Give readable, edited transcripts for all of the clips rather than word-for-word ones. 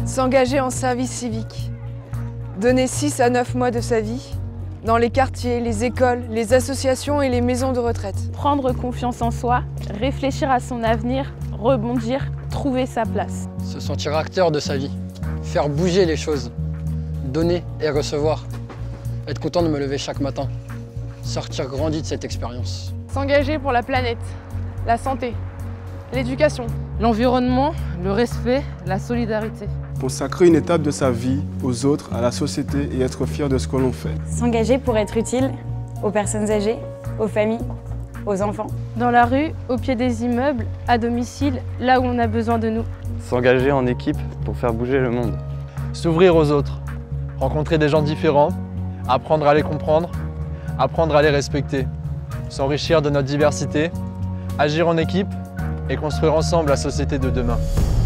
S'engager en service civique. Donner 6 à 9 mois de sa vie dans les quartiers, les écoles, les associations et les maisons de retraite. Prendre confiance en soi, réfléchir à son avenir, rebondir, trouver sa place. Se sentir acteur de sa vie, faire bouger les choses, donner et recevoir. Être content de me lever chaque matin, sortir grandi de cette expérience. S'engager pour la planète, la santé, l'éducation, l'environnement, le respect, la solidarité. Consacrer une étape de sa vie aux autres, à la société et être fier de ce que l'on fait. S'engager pour être utile aux personnes âgées, aux familles, aux enfants. Dans la rue, au pied des immeubles, à domicile, là où on a besoin de nous. S'engager en équipe pour faire bouger le monde. S'ouvrir aux autres, rencontrer des gens différents, apprendre à les comprendre, apprendre à les respecter, s'enrichir de notre diversité, agir en équipe et construire ensemble la société de demain.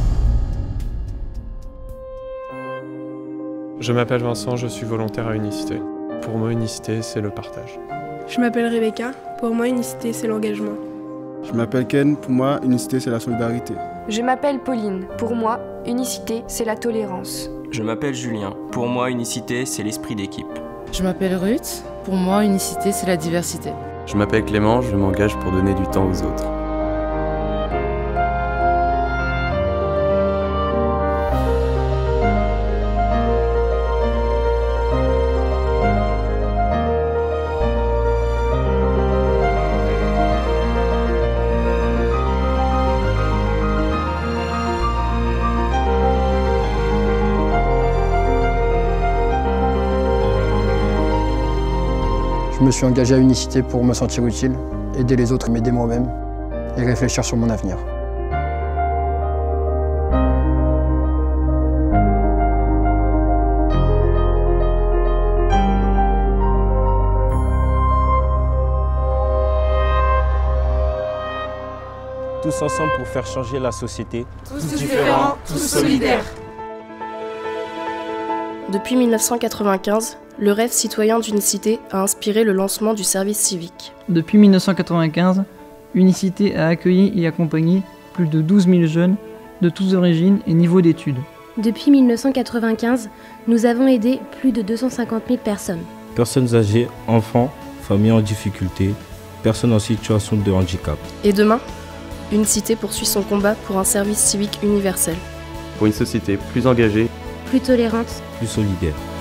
Je m'appelle Vincent, je suis volontaire à Unicité. Pour moi, Unicité, c'est le partage. Je m'appelle Rebecca, pour moi, Unicité, c'est l'engagement. Je m'appelle Ken, pour moi, Unicité, c'est la solidarité. Je m'appelle Pauline, pour moi, Unicité, c'est la tolérance. Je m'appelle Julien, pour moi, Unicité, c'est l'esprit d'équipe. Je m'appelle Ruth, pour moi, Unicité, c'est la diversité. Je m'appelle Clément, je m'engage pour donner du temps aux autres. Je me suis engagé à Unicité pour me sentir utile, aider les autres et m'aider moi-même, et réfléchir sur mon avenir. Tous ensemble pour faire changer la société. Tous différents, tous solidaires. Depuis 1995, le rêve citoyen d'Unicité a inspiré le lancement du service civique. Depuis 1995, Unicité a accueilli et accompagné plus de 12 000 jeunes de toutes origines et niveaux d'études. Depuis 1995, nous avons aidé plus de 250 000 personnes. Personnes âgées, enfants, familles en difficulté, personnes en situation de handicap. Et demain, Unicité poursuit son combat pour un service civique universel. Pour une société plus engagée, plus tolérante, plus solidaire.